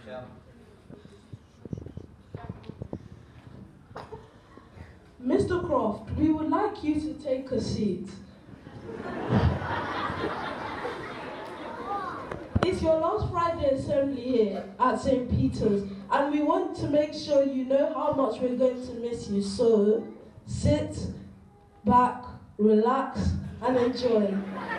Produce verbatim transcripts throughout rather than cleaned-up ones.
Michelle. Mister Croft, we would like you to take a seat. It's your last Friday assembly here at Saint Peter's, and we want to make sure you know how much we're going to miss you. So, sit back, relax, and enjoy.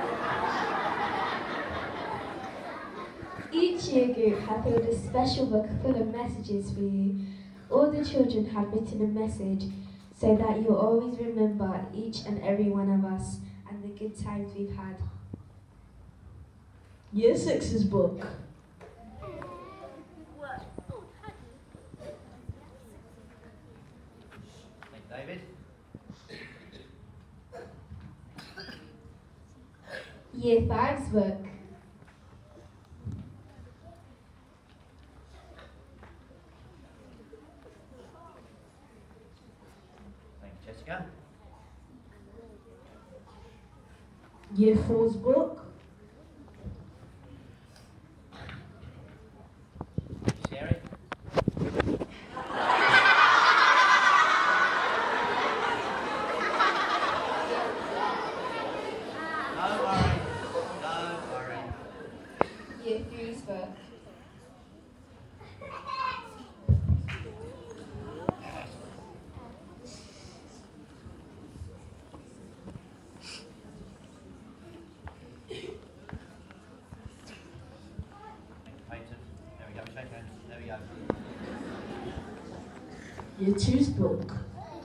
Each year group have built a special book full of messages for you. All the children have written a message so that you'll always remember each and every one of us and the good times we've had. Year six's book. Thank David. Year five's book. Thank you, Jessica. Year four's book. Sherry. Don't worry. Don't worry. Year three's book. Peyton. There we go. Shake hands. There we go. Year two's book.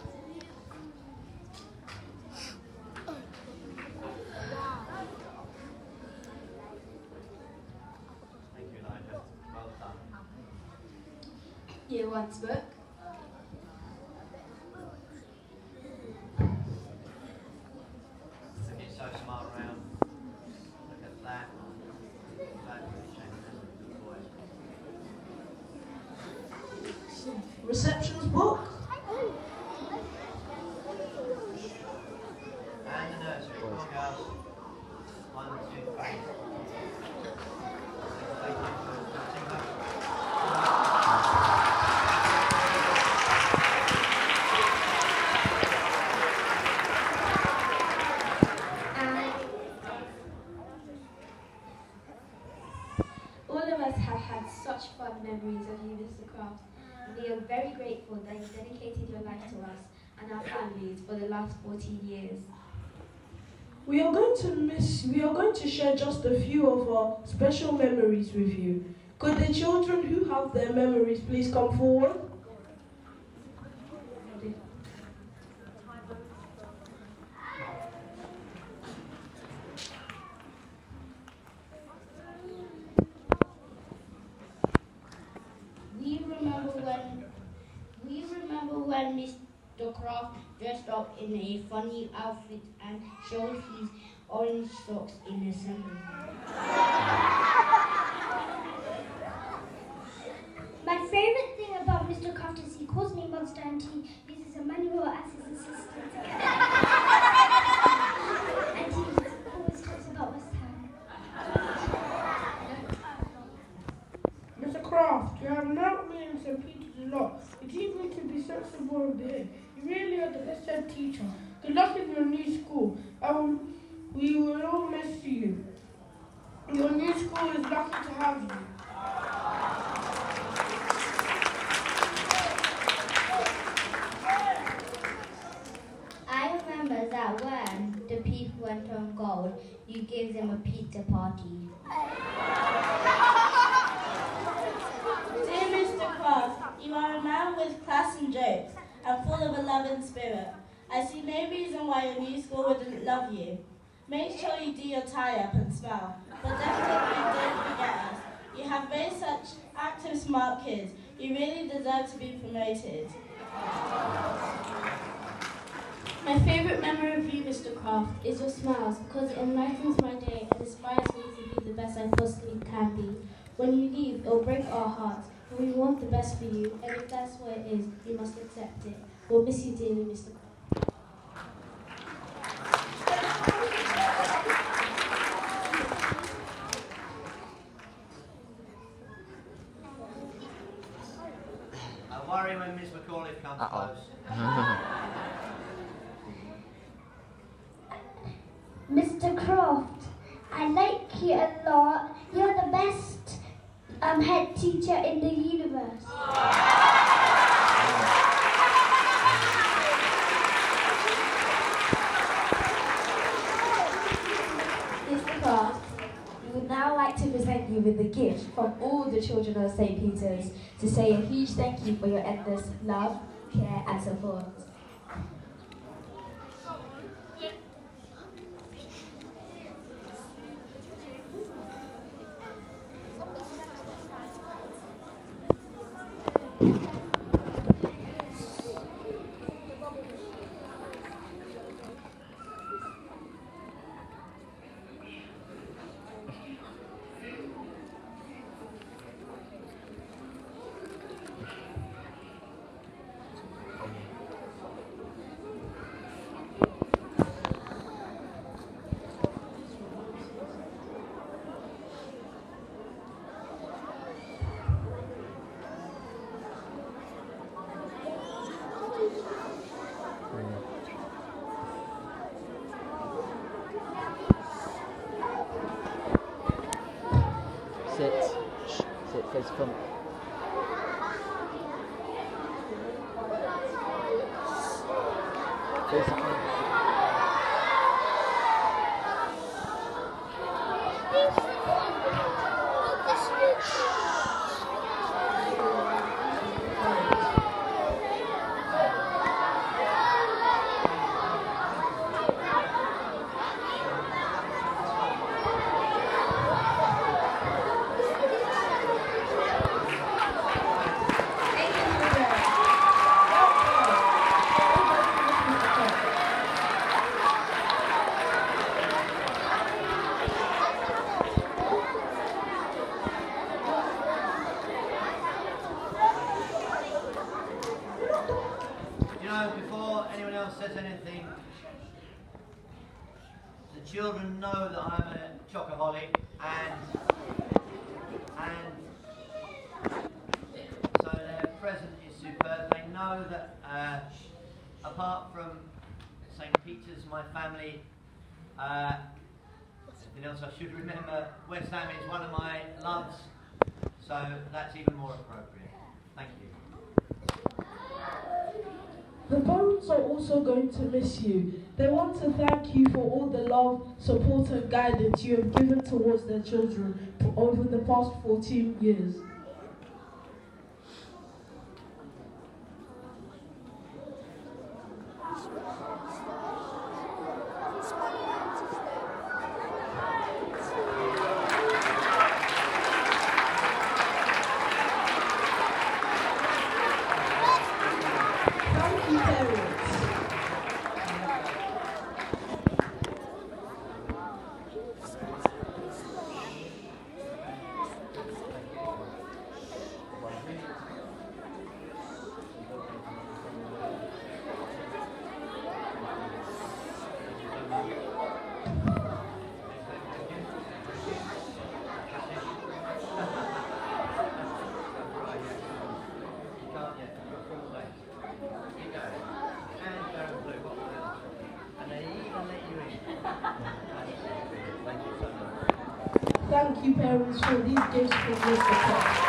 Thank you, Elijah. Well done. Year one's book. Looking so smart around. Look at that. That really changed this good boy. Reception's book. And the nursery. Come on, girls. One, two, three. Thank you. Sing that. All of us have had such fun memories of you, Mister Croft, and we are very grateful that you dedicated your life to us and our families for the last fourteen years. We are going to miss, we are going to share just a few of our special memories with you. Could the children who have their memories please come forward? We remember when we remember when Mister Croft dressed up in a funny outfit and showed his orange socks in assembly. My favourite thing about Mister Croft is he calls me Monster and he uses Emmanuel as his assistant. And he always talks about West Ham. Mister Croft, you have knocked me in Saint Peter's a lot. You teach me to be sensible and behave. You really are the best head teacher. Good luck in your new school. I will, we will all miss you. Your new school is lucky to have you. I remember that when the people went on gold, you gave them a pizza party. Dear Mister Croft, you are a man with class and jokes, and full of a loving spirit. I see no reason why your new school wouldn't love you. Make sure you do your tie-up and smile, but definitely don't forget us. You have raised such active, smart kids. You really deserve to be promoted. My favourite memory of you, Mister Croft, is your smiles, because it enlightens my day and inspires me to be the best I possibly can be. When you leave, it'll break our hearts, but we want the best for you, and if that's what it is, you must accept it. We'll miss you dearly, Mister Croft. Don't worry when Miss McAuliffe comes Uh-oh. close. Mister Croft, I like you a lot. You're the best um, head teacher in the universe. Mister Croft, we would now like to present you with a gift from all the children of Saint Peter's to say a huge thank you for your endless love, care and support. Sit. Shh. Sit. Face front. Face front. You know, before anyone else says anything, the children know that I'm a chocoholic, and and so their present is superb. They know that uh, apart from Saint Peter's, my family, uh, anything else I should remember, West Ham is one of my loves, so that's even more appropriate. Thank you. The parents are also going to miss you. They want to thank you for all the love, support and guidance you have given towards their children over the past fourteen years. Thank you, parents. Thank you, parents, for these gifts from Mister Croft.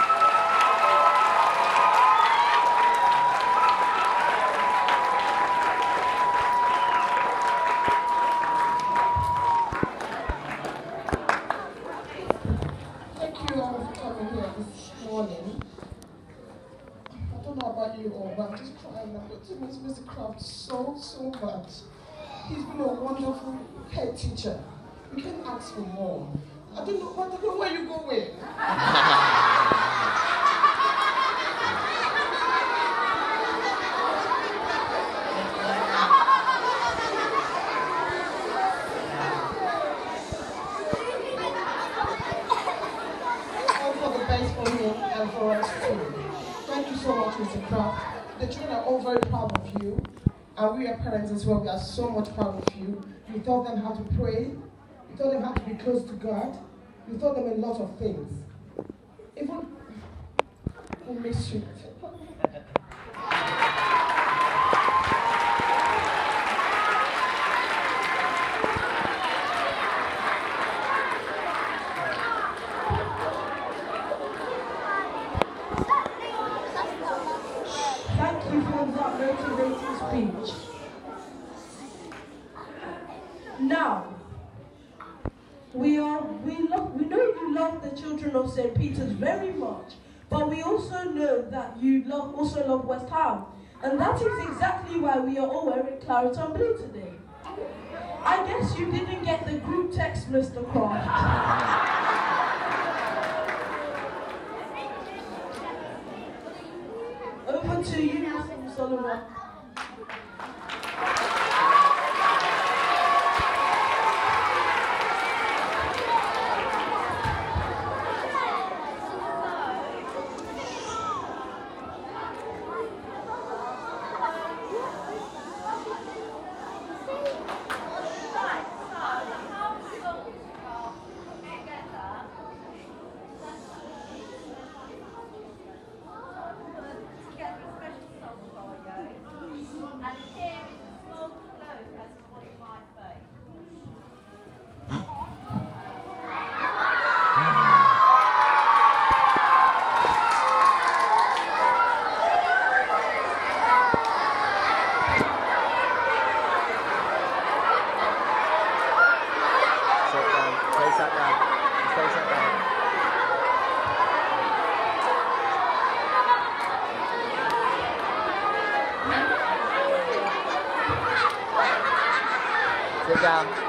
Thank you all for coming here this morning. I don't know about you all, but I'm just crying. I'm going to miss Mister Croft so, so much. He's been a wonderful head teacher. You can ask for more. I don't know, I don't know where you're going. All for the best for him and for us too. Thank you so much, Mister Croft. The children are all very proud of you. And we are parents as well. We are so much proud of you. You taught them how to pray. You taught them how to be close to God. You taught them a lot of things. Even we miss you. you for that motivating speech. Now, we are we love we know you love the children of Saint Peter's very much, but we also know that you love also love West Ham, and that is exactly why we are all wearing claret and blue today. I guess you didn't get the group text, Mister Croft. Over to you, Mister Solomon. Sit down.